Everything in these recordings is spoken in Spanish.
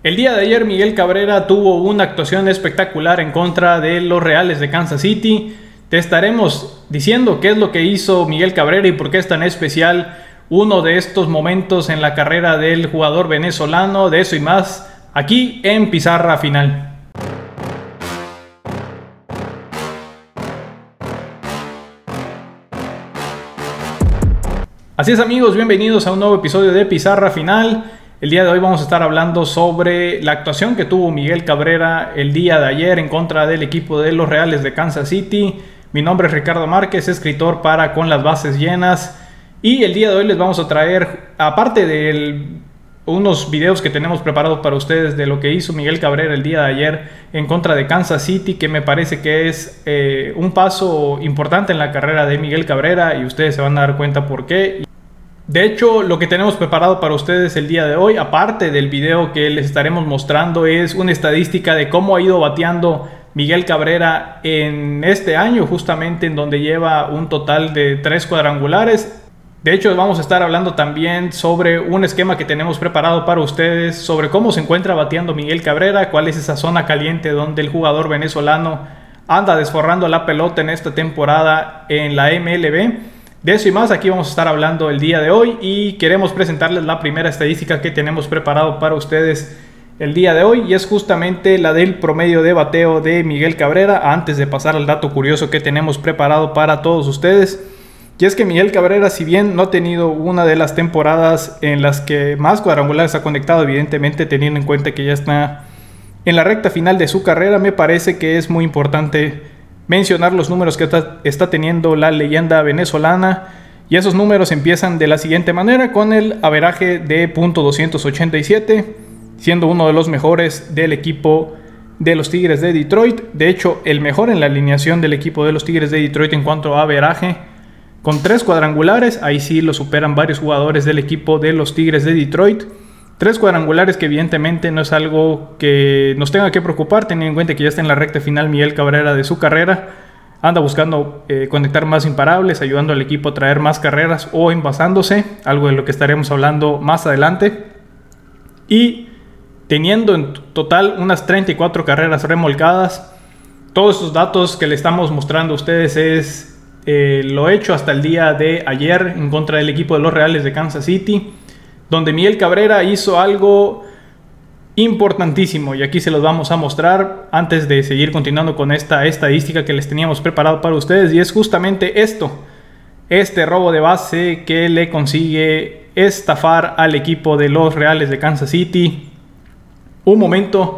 El día de ayer Miguel Cabrera tuvo una actuación espectacular en contra de los Reales de Kansas City. Te estaremos diciendo qué es lo que hizo Miguel Cabrera y por qué es tan especial uno de estos momentos en la carrera del jugador venezolano. De eso y más aquí en Pizarra Final. Así es, amigos, bienvenidos a un nuevo episodio de Pizarra Final. El día de hoy vamos a estar hablando sobre la actuación que tuvo Miguel Cabrera el día de ayer en contra del equipo de los Reales de Kansas City. Mi nombre es Ricardo Márquez, escritor para Con las Bases Llenas. Y el día de hoy les vamos a traer, aparte de unos videos que tenemos preparados para ustedes de lo que hizo Miguel Cabrera el día de ayer en contra de Kansas City, que me parece que es un paso importante en la carrera de Miguel Cabrera y ustedes se van a dar cuenta por qué. De hecho, lo que tenemos preparado para ustedes el día de hoy, aparte del video que les estaremos mostrando, es una estadística de cómo ha ido bateando Miguel Cabrera en este año, justamente en donde lleva un total de 3 cuadrangulares. De hecho, vamos a estar hablando también sobre un esquema que tenemos preparado para ustedes, sobre cómo se encuentra bateando Miguel Cabrera, cuál es esa zona caliente donde el jugador venezolano anda desforrando la pelota en esta temporada en la MLB. De eso y más aquí vamos a estar hablando el día de hoy y queremos presentarles la primera estadística que tenemos preparado para ustedes el día de hoy, y es justamente la del promedio de bateo de Miguel Cabrera, antes de pasar al dato curioso que tenemos preparado para todos ustedes. Y es que Miguel Cabrera, si bien no ha tenido una de las temporadas en las que más cuadrangulares ha conectado, evidentemente teniendo en cuenta que ya está en la recta final de su carrera, me parece que es muy importante mencionar los números que está teniendo la leyenda venezolana, y esos números empiezan de la siguiente manera, con el averaje de .287, siendo uno de los mejores del equipo de los Tigres de Detroit. De hecho, el mejor en la alineación del equipo de los Tigres de Detroit en cuanto a averaje, con 3 cuadrangulares. Ahí sí lo superan varios jugadores del equipo de los Tigres de Detroit. 3 cuadrangulares que evidentemente no es algo que nos tenga que preocupar, teniendo en cuenta que ya está en la recta final Miguel Cabrera de su carrera. Anda buscando conectar más imparables, ayudando al equipo a traer más carreras o envasándose, algo de lo que estaremos hablando más adelante. Y teniendo en total unas 34 carreras remolcadas. Todos esos datos que le estamos mostrando a ustedes es lo hecho hasta el día de ayer en contra del equipo de los Reales de Kansas City, donde Miguel Cabrera hizo algo importantísimo, y aquí se los vamos a mostrar antes de seguir continuando con esta estadística que les teníamos preparado para ustedes, y es justamente este robo de base que le consigue estafar al equipo de los Reales de Kansas City. Un momento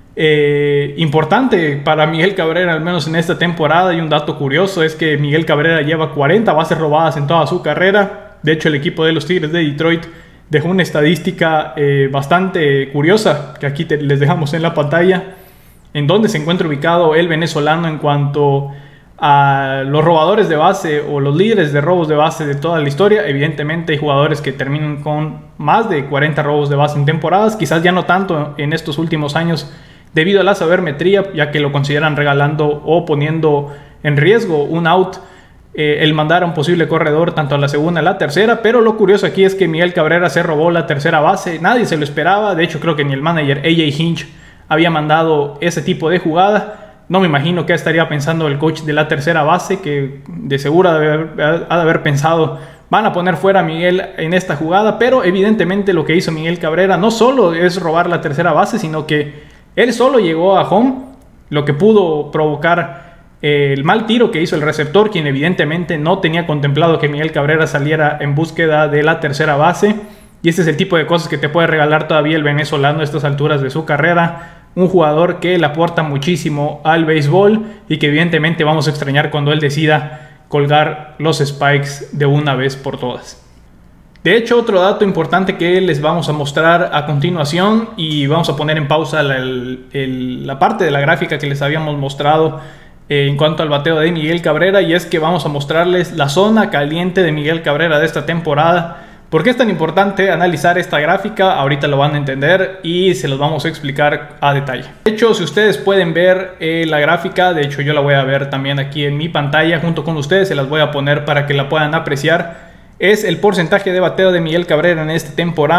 importante para Miguel Cabrera, al menos en esta temporada, y un dato curioso es que Miguel Cabrera lleva 40 bases robadas en toda su carrera. De hecho, el equipo de los Tigres de Detroit dejó una estadística bastante curiosa que aquí les dejamos en la pantalla, en donde se encuentra ubicado el venezolano en cuanto a los robadores de base o los líderes de robos de base de toda la historia. Evidentemente hay jugadores que terminan con más de 40 robos de base en temporadas, quizás ya no tanto en estos últimos años debido a la sabermetría, ya que lo consideran regalando o poniendo en riesgo un out el mandar a un posible corredor tanto a la segunda a la tercera. Pero lo curioso aquí es que Miguel Cabrera se robó la tercera base, nadie se lo esperaba. De hecho, creo que ni el manager AJ Hinch había mandado ese tipo de jugada. No me imagino qué estaría pensando el coach de la tercera base, que de seguro ha de haber pensado: van a poner fuera a Miguel en esta jugada. Pero evidentemente lo que hizo Miguel Cabrera no solo es robar la tercera base, sino que él solo llegó a home, lo que pudo provocar el mal tiro que hizo el receptor, quien evidentemente no tenía contemplado que Miguel Cabrera saliera en búsqueda de la tercera base. Y este es el tipo de cosas que te puede regalar todavía el venezolano a estas alturas de su carrera. Un jugador que le aporta muchísimo al béisbol y que evidentemente vamos a extrañar cuando él decida colgar los spikes de una vez por todas. De hecho, otro dato importante que les vamos a mostrar a continuación, y vamos a poner en pausa la parte de la gráfica que les habíamos mostrado en cuanto al bateo de Miguel Cabrera, y es que vamos a mostrarles la zona caliente de Miguel Cabrera de esta temporada. ¿Por qué es tan importante analizar esta gráfica? Ahorita lo van a entender y se los vamos a explicar a detalle. De hecho, si ustedes pueden ver la gráfica, de hecho yo la voy a ver también aquí en mi pantalla junto con ustedes, se las voy a poner para que la puedan apreciar. Es el porcentaje de bateo de Miguel Cabrera en esta temporada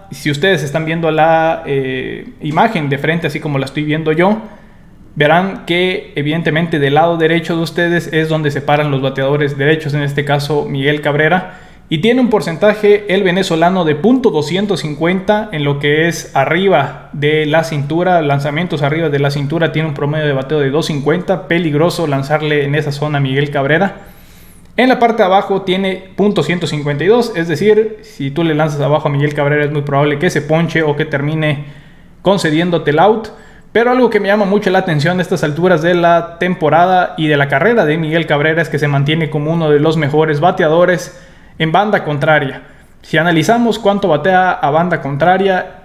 si ustedes están viendo la imagen de frente, así como la estoy viendo yo, verán que evidentemente del lado derecho de ustedes es donde se paran los bateadores derechos, en este caso Miguel Cabrera, y tiene un porcentaje el venezolano de .250 en lo que es arriba de la cintura, lanzamientos arriba de la cintura, tiene un promedio de bateo de 250, peligroso lanzarle en esa zona a Miguel Cabrera. En la parte de abajo tiene .152, es decir, si tú le lanzas abajo a Miguel Cabrera es muy probable que se ponche o que termine concediéndote el out. Pero algo que me llama mucho la atención a estas alturas de la temporada y de la carrera de Miguel Cabrera es que se mantiene como uno de los mejores bateadores en banda contraria. Si analizamos cuánto batea a banda contraria,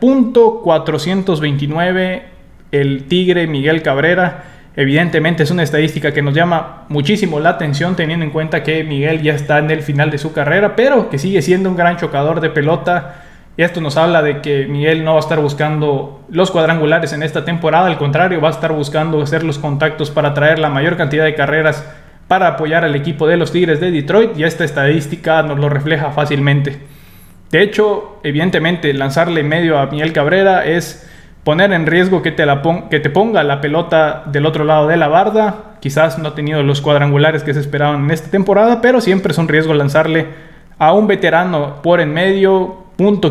.429 el Tigre Miguel Cabrera. Evidentemente es una estadística que nos llama muchísimo la atención, teniendo en cuenta que Miguel ya está en el final de su carrera, pero que sigue siendo un gran chocador de pelota. Y esto nos habla de que Miguel no va a estar buscando los cuadrangulares en esta temporada, al contrario, va a estar buscando hacer los contactos para traer la mayor cantidad de carreras para apoyar al equipo de los Tigres de Detroit, y esta estadística nos lo refleja fácilmente. De hecho, evidentemente lanzarle medio a Miguel Cabrera es poner en riesgo que te ponga la pelota del otro lado de la barda. Quizás no ha tenido los cuadrangulares que se esperaban en esta temporada, pero siempre es un riesgo lanzarle a un veterano por en medio.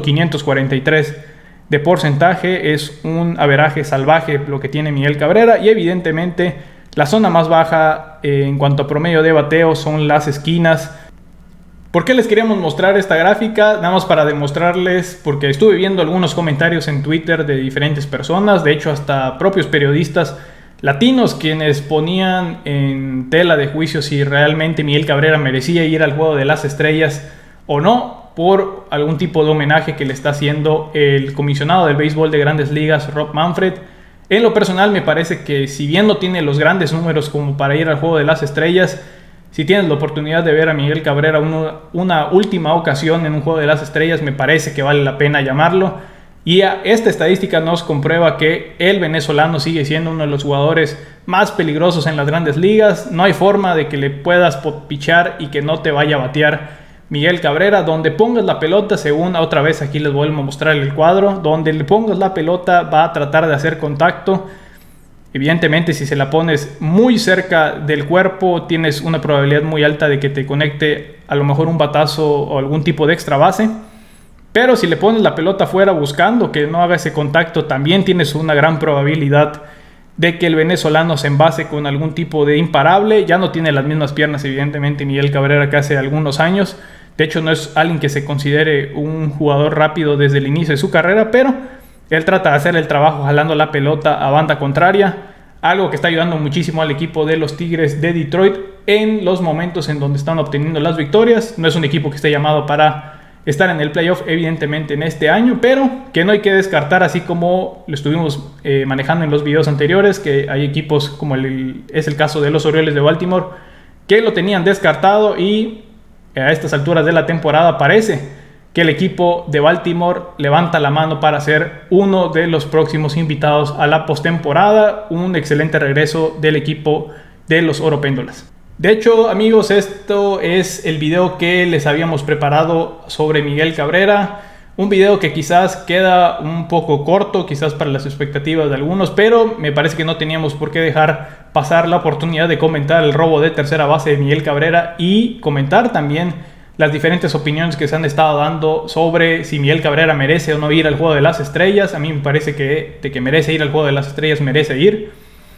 .543 de porcentaje, es un averaje salvaje lo que tiene Miguel Cabrera, y evidentemente la zona más baja en cuanto a promedio de bateo son las esquinas. ¿Por qué les queríamos mostrar esta gráfica? Nada más para demostrarles, porque estuve viendo algunos comentarios en Twitter de diferentes personas, de hecho hasta propios periodistas latinos, quienes ponían en tela de juicio si realmente Miguel Cabrera merecía ir al Juego de las Estrellas o no, por algún tipo de homenaje que le está haciendo el comisionado del béisbol de Grandes Ligas, Rob Manfred. En lo personal me parece que si bien no tiene los grandes números como para ir al Juego de las Estrellas, si tienes la oportunidad de ver a Miguel Cabrera una última ocasión en un Juego de las Estrellas, me parece que vale la pena llamarlo. Y esta estadística nos comprueba que el venezolano sigue siendo uno de los jugadores más peligrosos en las Grandes Ligas. No hay forma de que le puedas pichar y que no te vaya a batear Miguel Cabrera. Donde pongas la pelota, según otra vez aquí les vuelvo a mostrar el cuadro, donde le pongas la pelota va a tratar de hacer contacto. Evidentemente si se la pones muy cerca del cuerpo tienes una probabilidad muy alta de que te conecte a lo mejor un batazo o algún tipo de extra base. Pero si le pones la pelota afuera buscando que no haga ese contacto, también tienes una gran probabilidad de que el venezolano se envase con algún tipo de imparable. Ya no tiene las mismas piernas evidentemente Miguel Cabrera que hace algunos años. De hecho no es alguien que se considere un jugador rápido desde el inicio de su carrera, pero él trata de hacer el trabajo jalando la pelota a banda contraria, algo que está ayudando muchísimo al equipo de los Tigres de Detroit en los momentos en donde están obteniendo las victorias. No es un equipo que esté llamado para estar en el playoff evidentemente en este año, pero que no hay que descartar, así como lo estuvimos manejando en los videos anteriores, que hay equipos como es el caso de los Orioles de Baltimore, que lo tenían descartado, y a estas alturas de la temporada parece que el equipo de Baltimore levanta la mano para ser uno de los próximos invitados a la postemporada. Un excelente regreso del equipo de los Oropéndolas. De hecho, amigos, esto es el video que les habíamos preparado sobre Miguel Cabrera. Un video que quizás queda un poco corto, quizás para las expectativas de algunos, pero me parece que no teníamos por qué dejar pasar la oportunidad de comentar el robo de tercera base de Miguel Cabrera y comentar también las diferentes opiniones que se han estado dando sobre si Miguel Cabrera merece o no ir al Juego de las Estrellas. A mí me parece que de que merece ir al Juego de las Estrellas, merece ir.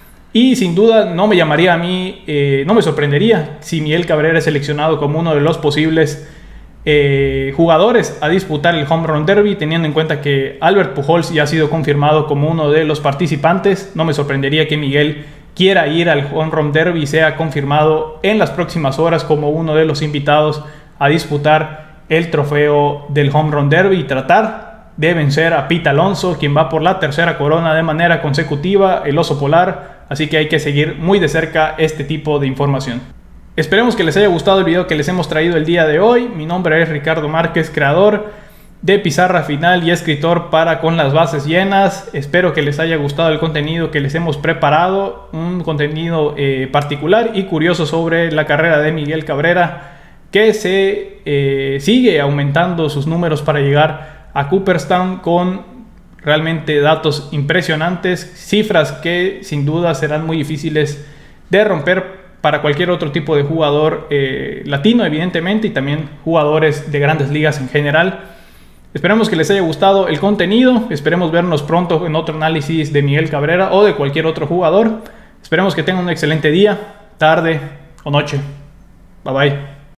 Y sin duda no me llamaría a mí, no me sorprendería si Miguel Cabrera es seleccionado como uno de los posibles jugadores a disputar el Home Run Derby, teniendo en cuenta que Albert Pujols ya ha sido confirmado como uno de los participantes. No me sorprendería que Miguel quiera ir al Home Run Derby y sea confirmado en las próximas horas como uno de los invitados a disputar el trofeo del Home Run Derby y tratar de vencer a Pete Alonso, quien va por la tercera corona de manera consecutiva, el oso polar. Así que hay que seguir muy de cerca este tipo de información. Esperemos que les haya gustado el video que les hemos traído el día de hoy. Mi nombre es Ricardo Márquez, creador de Pizarra Final y escritor para Con las Bases Llenas. Espero que les haya gustado el contenido que les hemos preparado, un contenido particular y curioso sobre la carrera de Miguel Cabrera, que se sigue aumentando sus números para llegar a Cooperstown con realmente datos impresionantes, cifras que sin duda serán muy difíciles de romper para cualquier otro tipo de jugador latino, evidentemente, y también jugadores de grandes ligas en general. Esperamos que les haya gustado el contenido, esperemos vernos pronto en otro análisis de Miguel Cabrera o de cualquier otro jugador. Esperemos que tengan un excelente día, tarde o noche. Bye bye.